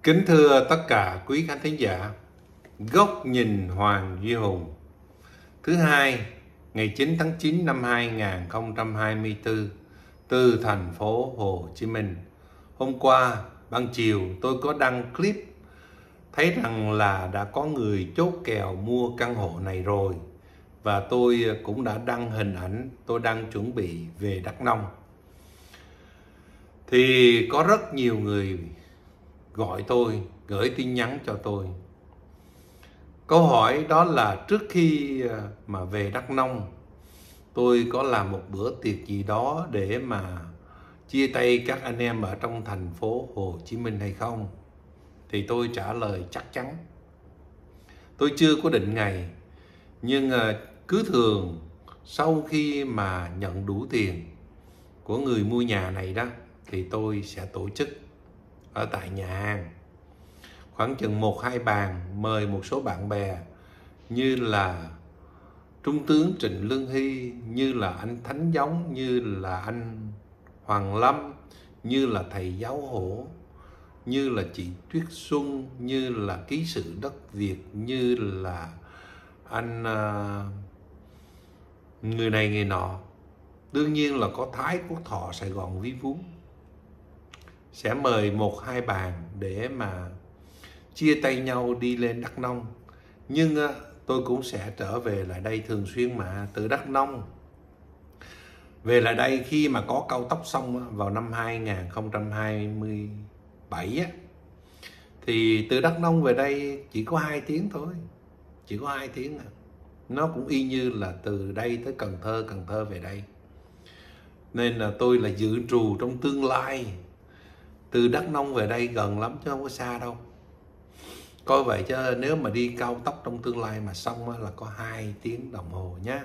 Kính thưa tất cả quý khán thính giả, Góc nhìn Hoàng Duy Hùng. Thứ hai, ngày 9 tháng 9 năm 2024, từ thành phố Hồ Chí Minh. Hôm qua, ban chiều tôi có đăng clip thấy rằng là đã có người chốt kèo mua căn hộ này rồi. Và tôi cũng đã đăng hình ảnh tôi đang chuẩn bị về Đắk Nông. Thì có rất nhiều người gọi tôi, gửi tin nhắn cho tôi. Câu hỏi đó là trước khi mà về Đắk Nông, tôi có làm một bữa tiệc gì đó để mà chia tay các anh em ở trong thành phố Hồ Chí Minh hay không? Thì tôi trả lời chắc chắn. Tôi chưa có định ngày, nhưng cứ thường sau khi mà nhận đủ tiền của người mua nhà này đó, thì tôi sẽ tổ chức ở tại nhà hàng. Khoảng chừng 1-2 bàn, mời một số bạn bè như là Trung tướng Trịnh Lương Hy, như là anh Thánh Giống, như là anh Hoàng Lâm, như là thầy Giáo Hổ, như là chị Tuyết Xuân, như là ký sự đất Việt, như là anh người này người nọ. Đương nhiên là có Thái Quốc Thọ Sài Gòn Ví Vú. Sẽ mời 1-2 bàn để mà chia tay nhau đi lên Đắk Nông. Nhưng tôi cũng sẽ trở về lại đây thường xuyên mà. Từ Đắk Nông về lại đây khi mà có cao tốc xong vào năm 2027 á, thì từ Đắk Nông về đây chỉ có 2 tiếng thôi. Chỉ có 2 tiếng à. Nó cũng y như là từ đây tới Cần Thơ về đây. Nên là tôi là dự trù trong tương lai. Từ Đắk Nông về đây gần lắm chứ không có xa đâu. Coi vậy chứ nếu mà đi cao tốc trong tương lai mà xong là có 2 tiếng đồng hồ nhé.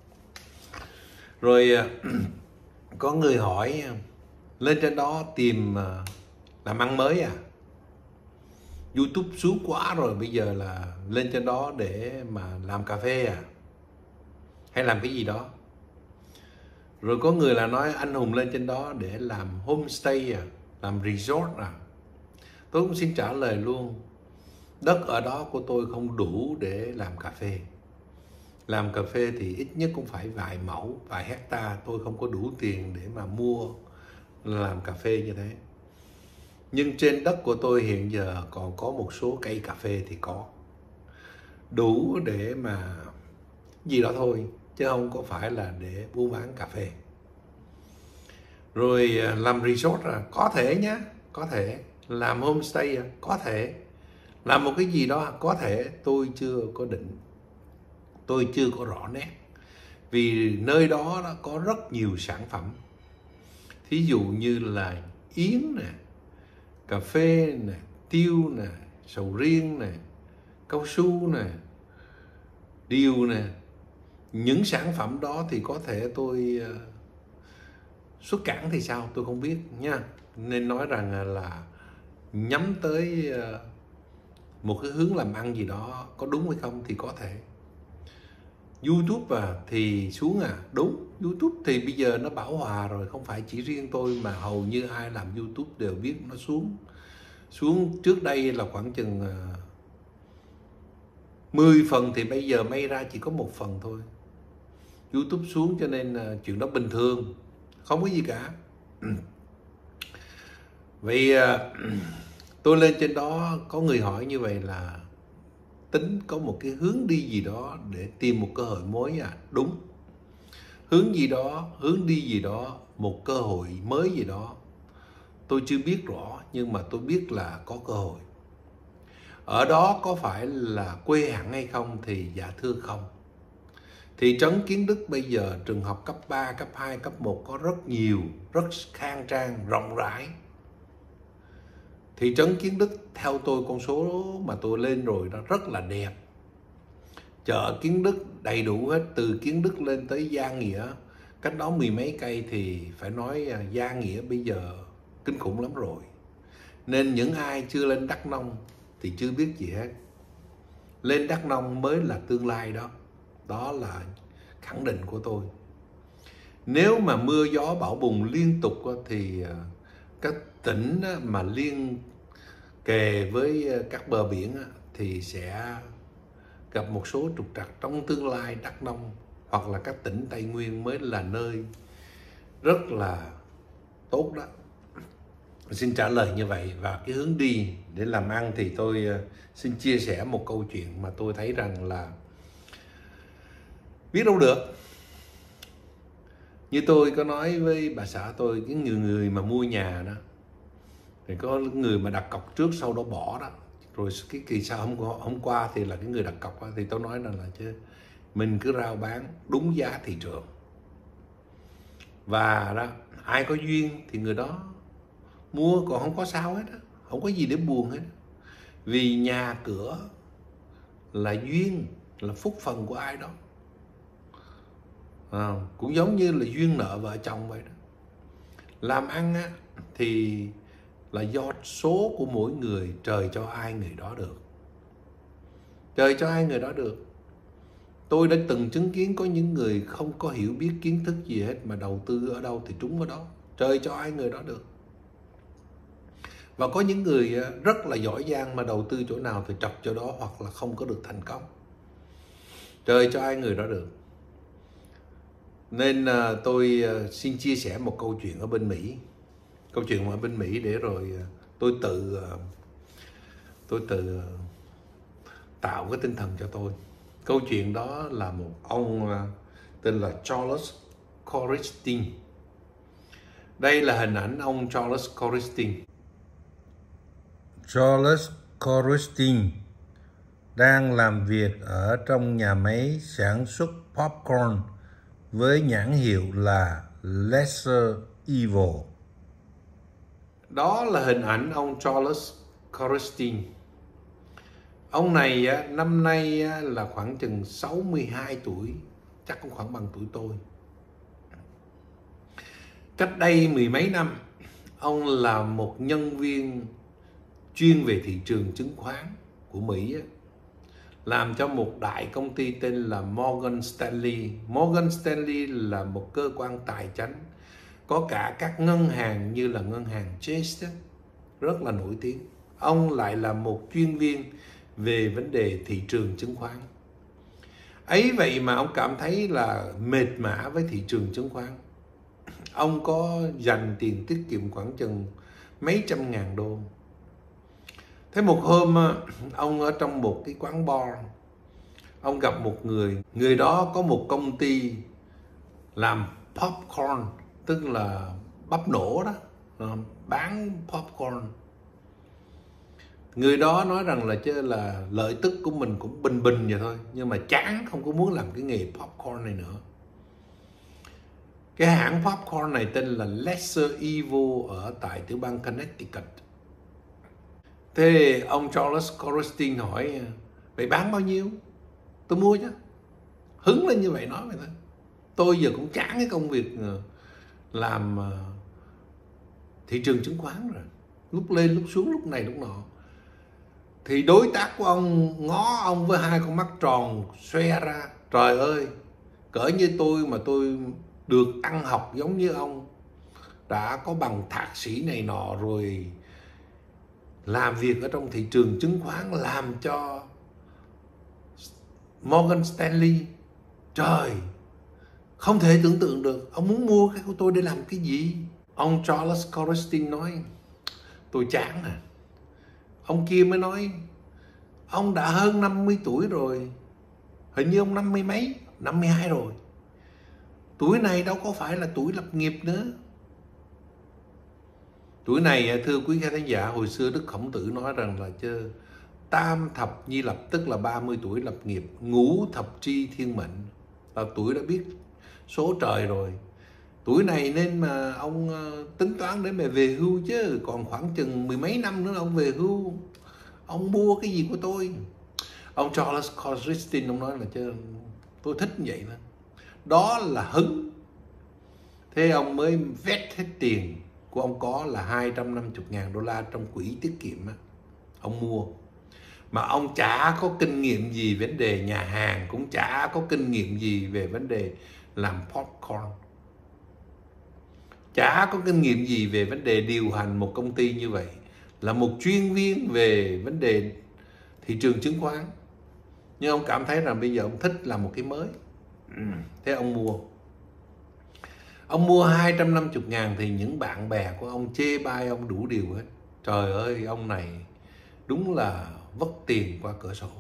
Rồi có người hỏi lên trên đó tìm làm ăn mới à? YouTube xuống quá rồi, bây giờ là lên trên đó để mà làm cà phê à? Hay làm cái gì đó? Rồi có người là nói anh Hùng lên trên đó để làm homestay à? Làm resort à? Tôi cũng xin trả lời luôn. Đất ở đó của tôi không đủ để làm cà phê. Làm cà phê thì ít nhất cũng phải vài mẫu, vài hecta. Tôi không có đủ tiền để mà mua làm cà phê như thế. Nhưng trên đất của tôi hiện giờ còn có một số cây cà phê thì có. Đủ để mà gì đó thôi, chứ không có phải là để buôn bán cà phê. Rồi làm resort à? Có thể nhá, có thể. Làm homestay à? Có thể. Làm một cái gì đó có thể, tôi chưa có định, tôi chưa có rõ nét. Vì nơi đó có rất nhiều sản phẩm. Thí dụ như là yến nè, cà phê nè, tiêu nè, sầu riêng nè, cao su nè, điều nè. Những sản phẩm đó thì có thể tôi xuất cảng thì sao tôi không biết nha. Nên nói rằng là nhắm tới một cái hướng làm ăn gì đó, có đúng hay không thì có thể. YouTube thì xuống à? Đúng, YouTube thì bây giờ nó bão hòa rồi. Không phải chỉ riêng tôi mà hầu như ai làm YouTube đều biết nó xuống. Xuống trước đây là khoảng chừng 10 phần thì bây giờ may ra chỉ có 1 phần thôi. YouTube xuống cho nên chuyện đó bình thường, không có gì cả. Vậy tôi lên trên đó có người hỏi như vậy là tính có một cái hướng đi gì đó để tìm một cơ hội mới à? Đúng. Hướng gì đó, hướng đi gì đó, một cơ hội mới gì đó. Tôi chưa biết rõ nhưng mà tôi biết là có cơ hội. Ở đó có phải là quê hẳn hay không thì dạ thưa không. Thị trấn Kiến Đức bây giờ trường học cấp 3, cấp 2, cấp 1 có rất nhiều, rất khang trang, rộng rãi. Thị trấn Kiến Đức theo tôi con số mà tôi lên rồi nó rất là đẹp. Chợ Kiến Đức đầy đủ hết, từ Kiến Đức lên tới Gia Nghĩa, cách đó 10 mấy cây thì phải nói Gia Nghĩa bây giờ kinh khủng lắm rồi. Nên những ai chưa lên Đắk Nông thì chưa biết gì hết. Lên Đắk Nông mới là tương lai đó. Đó là khẳng định của tôi. Nếu mà mưa gió bão bùng liên tục thì các tỉnh mà kề với các bờ biển á, thì sẽ gặp một số trục trặc. Trong tương lai Đắk Nông hoặc là các tỉnh Tây Nguyên mới là nơi rất là tốt đó. Xin trả lời như vậy. Và cái hướng đi để làm ăn thì tôi xin chia sẻ một câu chuyện mà tôi thấy rằng là biết đâu được. Như tôi có nói với bà xã tôi, cái người mà mua nhà đó thì có người mà đặt cọc trước sau đó bỏ đó, rồi cái kỳ sau hôm qua thì là cái người đặt cọc đó, thì tôi nói rằng là chứ mình cứ rao bán đúng giá thị trường, và đó ai có duyên thì người đó mua, còn không có sao hết đó, không có gì để buồn hết. Vì nhà cửa là duyên, là phúc phần của ai đó. Cũng giống như là duyên nợ vợ chồng vậy đó. Làm ăn á, thì là do số của mỗi người, trời cho ai người đó được. Trời cho ai người đó được. Tôi đã từng chứng kiến có những người không có hiểu biết kiến thức gì hết mà đầu tư ở đâu thì trúng ở đó. Trời cho ai người đó được. Và có những người rất là giỏi giang mà đầu tư chỗ nào thì trật chỗ đó, hoặc là không có được thành công. Trời cho ai người đó được. Nên tôi xin chia sẻ một câu chuyện ở bên Mỹ. Câu chuyện ở bên Mỹ để rồi tôi tự tạo cái tinh thần cho tôi. Câu chuyện đó là một ông tên là Charles Koristin. Đây là hình ảnh ông Charles Koristin. Charles Koristin đang làm việc ở trong nhà máy sản xuất popcorn với nhãn hiệu là Lesser Evil. Đó là hình ảnh ông Charles Koristin. Ông này năm nay là khoảng chừng 62 tuổi, chắc cũng khoảng bằng tuổi tôi. Cách đây mười mấy năm, ông là một nhân viên chuyên về thị trường chứng khoán của Mỹ, làm cho một đại công ty tên là Morgan Stanley. Morgan Stanley là một cơ quan tài chánh, có cả các ngân hàng như là ngân hàng Chase, rất là nổi tiếng. Ông lại là một chuyên viên về vấn đề thị trường chứng khoán. Ấy vậy mà ông cảm thấy là mệt mỏi với thị trường chứng khoán. Ông có dành tiền tiết kiệm khoảng chừng mấy trăm ngàn đô. Thế một hôm ông ở trong một cái quán bar, ông gặp một người đó có một công ty làm popcorn, tức là bắp nổ đó, bán popcorn. Người đó nói rằng là chứ là lợi tức của mình cũng bình bình vậy thôi, nhưng mà chán, không có muốn làm cái nghề popcorn này nữa. Cái hãng popcorn này tên là Lesser Evil ở tại tiểu bang Connecticut. Thế ông Charles Koristin hỏi, vậy bán bao nhiêu? Tôi mua chứ. Hứng lên như vậy nói vậy thôi. Tôi giờ cũng chán cái công việc làm thị trường chứng khoán rồi. Lúc lên lúc xuống, lúc này lúc nọ. Thì đối tác của ông ngó ông với hai con mắt tròn xoe ra. Trời ơi, cỡ như tôi mà tôi được ăn học giống như ông, đã có bằng thạc sĩ này nọ rồi, làm việc ở trong thị trường chứng khoán, làm cho Morgan Stanley. Trời, không thể tưởng tượng được. Ông muốn mua cái của tôi để làm cái gì? Ông Charles Koristin nói, tôi chán à. Ông kia mới nói, ông đã hơn 50 tuổi rồi. Hình như ông 50 mấy, 52 rồi. Tuổi này đâu có phải là tuổi lập nghiệp nữa. Tuổi này, thưa quý khán giả, hồi xưa Đức Khổng Tử nói rằng là chứ tam thập nhi lập, tức là 30 tuổi lập nghiệp, ngũ thập tri thiên mệnh, là tuổi đã biết số trời rồi. Tuổi này nên mà ông tính toán để mà về hưu chứ, còn khoảng chừng mười mấy năm nữa ông về hưu. Ông mua cái gì của tôi? Ông Charles Koristin ông nói là chứ tôi thích như vậy đó. Đó là hứng. Thế ông mới vét hết tiền của ông có là 250.000 đô la trong quỹ tiết kiệm á. Ông mua. Mà ông chả có kinh nghiệm gì vấn đề nhà hàng, cũng chả có kinh nghiệm gì về vấn đề làm popcorn. Chả có kinh nghiệm gì về vấn đề điều hành một công ty như vậy. là một chuyên viên về vấn đề thị trường chứng khoán. Nhưng ông cảm thấy rằng bây giờ ông thích làm một cái mới. Thế ông mua. Ông mua 250.000 thì những bạn bè của ông chê bai ông đủ điều hết. Trời ơi, ông này đúng là vất tiền qua cửa sổ.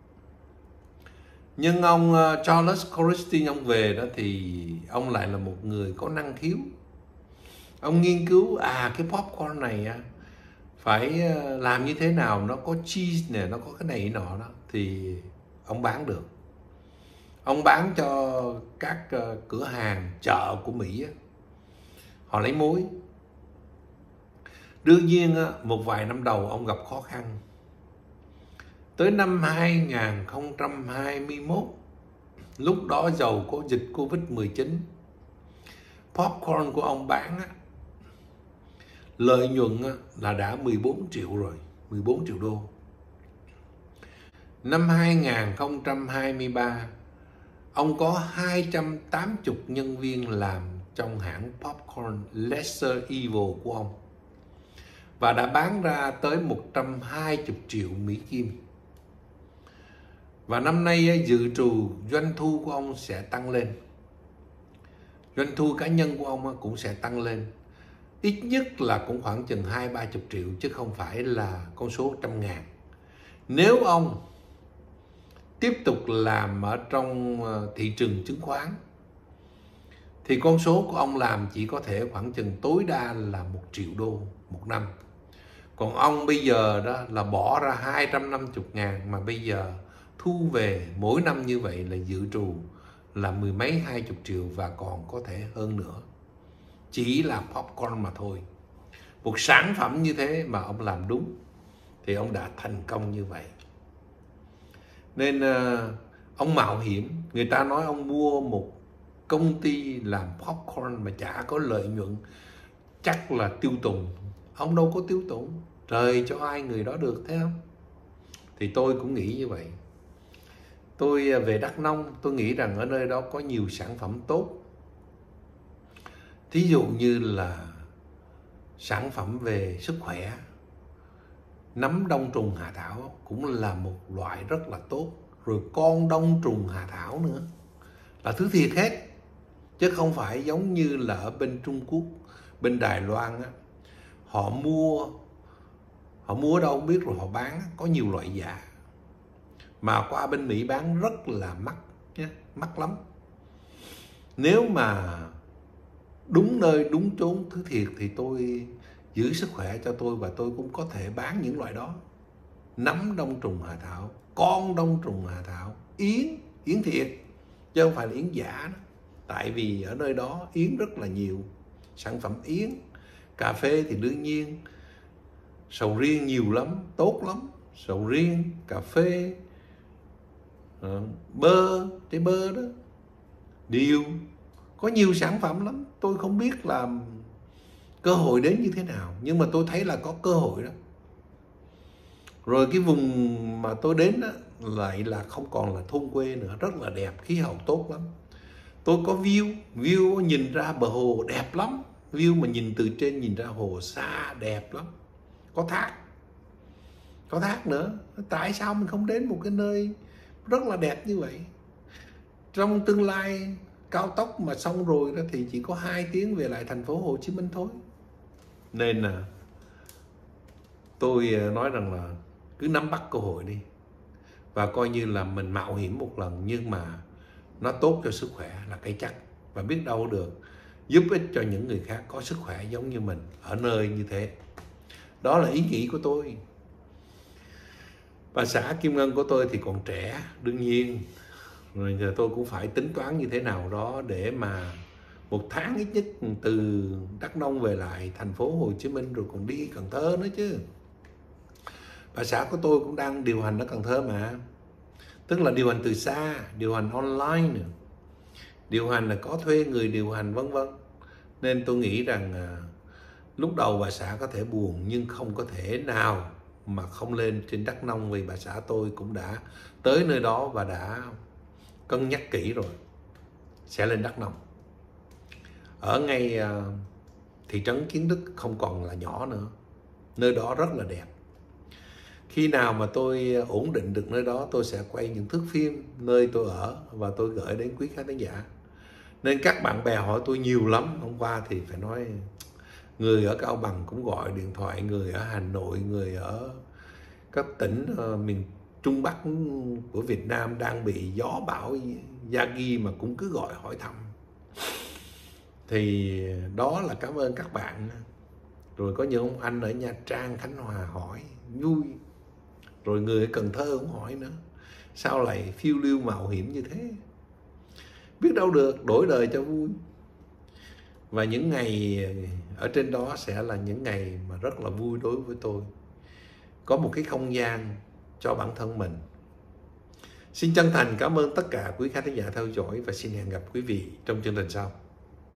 Nhưng ông Charles Corristing ông về đó thì ông lại là một người có năng khiếu. Ông nghiên cứu cái popcorn này phải làm như thế nào nó có cheese nè, nó có cái này nọ đó thì ông bán được. Ông bán cho các cửa hàng chợ của Mỹ họ lấy mối. Đương nhiên một vài năm đầu ông gặp khó khăn. Tới năm 2021, lúc đó dầu có dịch Covid-19, popcorn của ông bán lợi nhuận là đã 14 triệu rồi, 14 triệu đô. Năm 2023, ông có 280 nhân viên làm trong hãng popcorn Lesser Evil của ông và đã bán ra tới 120 triệu Mỹ Kim. Và năm nay dự trù doanh thu của ông sẽ tăng lên. Doanh thu cá nhân của ông cũng sẽ tăng lên. Ít nhất là cũng khoảng chừng 20-30 triệu chứ không phải là con số 100.000. Nếu ông tiếp tục làm ở trong thị trường chứng khoán thì con số của ông làm chỉ có thể khoảng chừng tối đa là 1 triệu đô một năm. Còn ông bây giờ đó là bỏ ra 250.000 mà bây giờ thu về mỗi năm như vậy là dự trù là 10 mấy 20 triệu và còn có thể hơn nữa. Chỉ là popcorn mà thôi. Một sản phẩm như thế mà ông làm đúng thì ông đã thành công như vậy. Nên ông mạo hiểm. Người ta nói ông mua một công ty làm popcorn mà chả có lợi nhuận, chắc là tiêu tùng. Ông đâu có tiêu tùng. Trời cho ai người đó được, thấy không? Thì tôi cũng nghĩ như vậy. Tôi về Đắk Nông, tôi nghĩ rằng ở nơi đó có nhiều sản phẩm tốt. Thí dụ như là sản phẩm về sức khỏe. Nấm đông trùng hạ thảo cũng là một loại rất là tốt. Rồi con đông trùng hạ thảo nữa. Là thứ thiệt hết. Chứ không phải giống như là ở bên Trung Quốc, bên Đài Loan họ mua ở đâu không biết rồi họ bán, có nhiều loại giả. Mà qua bên Mỹ bán rất là mắc nhé, mắc lắm. Nếu mà đúng nơi đúng chốn thứ thiệt thì tôi giữ sức khỏe cho tôi và tôi cũng có thể bán những loại đó. Nấm đông trùng hạ thảo, con đông trùng hạ thảo, yến thiệt chứ không phải là yến giả đó. Tại vì ở nơi đó yến rất là nhiều, sản phẩm yến. Cà phê thì đương nhiên, sầu riêng nhiều lắm, tốt lắm. Sầu riêng, cà phê, bơ, trái bơ đó, điều. Có nhiều sản phẩm lắm. Tôi không biết là cơ hội đến như thế nào, nhưng mà tôi thấy là có cơ hội đó. Rồi cái vùng mà tôi đến đó, lại là không còn là thôn quê nữa, rất là đẹp, khí hậu tốt lắm. Tôi có view nhìn ra bờ hồ đẹp lắm. View mà nhìn từ trên nhìn ra hồ xa đẹp lắm. Có thác nữa. Tại sao mình không đến một cái nơi rất là đẹp như vậy? Trong tương lai cao tốc mà xong rồi đó thì chỉ có 2 tiếng về lại thành phố Hồ Chí Minh thôi. Nên là tôi nói rằng là cứ nắm bắt cơ hội đi. Và coi như là mình mạo hiểm một lần, nhưng mà nó tốt cho sức khỏe là cái chắc. Và biết đâu được giúp ích cho những người khác có sức khỏe giống như mình ở nơi như thế. Đó là ý nghĩ của tôi. Bà xã Kim Ngân của tôi thì còn trẻ, đương nhiên. Rồi giờ tôi cũng phải tính toán như thế nào đó để mà một tháng ít nhất từ Đắk Nông về lại thành phố Hồ Chí Minh rồi còn đi Cần Thơ nữa chứ. Bà xã của tôi cũng đang điều hành ở Cần Thơ mà. Tức là điều hành từ xa, điều hành online nữa. Điều hành là có thuê người điều hành vân vân. Nên tôi nghĩ rằng lúc đầu bà xã có thể buồn, nhưng không có thể nào mà không lên trên Đắk Nông, vì bà xã tôi cũng đã tới nơi đó và đã cân nhắc kỹ rồi, sẽ lên Đắk Nông. Ở ngay thị trấn Kiến Đức không còn là nhỏ nữa. Nơi đó rất là đẹp. Khi nào mà tôi ổn định được nơi đó, tôi sẽ quay những thước phim nơi tôi ở và tôi gửi đến quý khán giả. Nên các bạn bè hỏi tôi nhiều lắm. Hôm qua thì phải nói, người ở Cao Bằng cũng gọi điện thoại, người ở Hà Nội, người ở các tỉnh miền Trung Bắc của Việt Nam đang bị gió bão Yagi mà cũng cứ gọi hỏi thăm. Thì đó là cảm ơn các bạn. Rồi có những ông anh ở Nha Trang, Khánh Hòa hỏi vui. Rồi người ở Cần Thơ cũng hỏi nữa, sao lại phiêu lưu mạo hiểm như thế? Biết đâu được, đổi đời cho vui. Và những ngày ở trên đó sẽ là những ngày mà rất là vui đối với tôi. Có một cái không gian cho bản thân mình. Xin chân thành cảm ơn tất cả quý khán giả theo dõi và xin hẹn gặp quý vị trong chương trình sau.